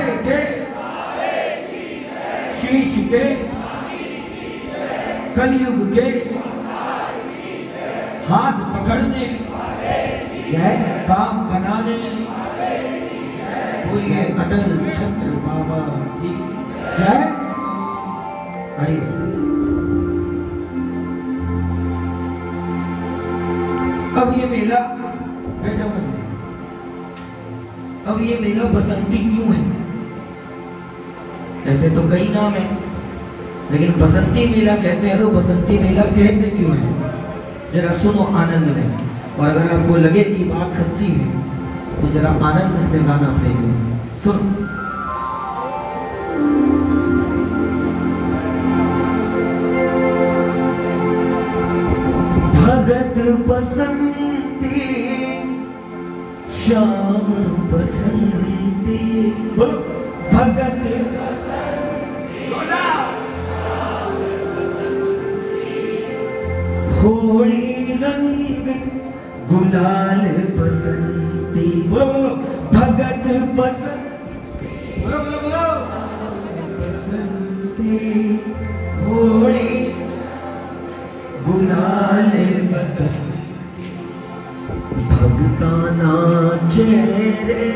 भाले के शीश के कलयुग के हाथ पकड़ने जय काम बनाने बोलिए अटल छत्र बाबा की जय। आइए अब ये मेला बैठा मत, अब ये मेला बसंती क्यों है? ऐसे तो कई नाम है, लेकिन बसंती मेला कहते हैं तो बसंती मेला कहते क्यों है? जरा सुनो आनंद में, और अगर आपको लगे कि बात सच्ची है तो जरा आनंद में गाना पड़ेगा। सुन। भगत बसंती श्याम बसंती, भगत होली रंग गुलाल बसंती, बोलो बोलो भगत बसंती, बोलो बोलो बोलो बसंती होली गुलाल बसंती, भगता नाचे रे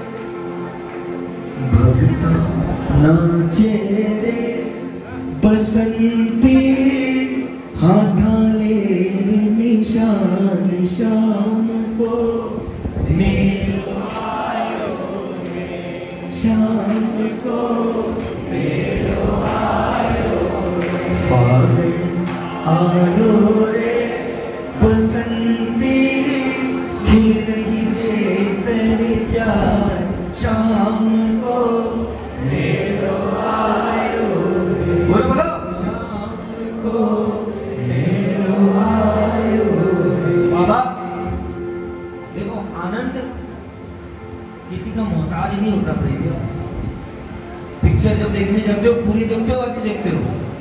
भगता नाचे रे बसंती, हाथा ले निशान शाम को मेलो आयो रे, शाम को मेलो आयो रे, फागुन आयो रे बसंती, खिल रही केसर प्यार शाम को मेलो आयो रे, बोलो बोलो शाम को मेलो आयो रे। बाबा देखो, आनंद किसी का मोहताज नहीं होता प्रेमियों। पिक्चर जब देखने जाते हो पूरी देखते हो आगे देखते हो?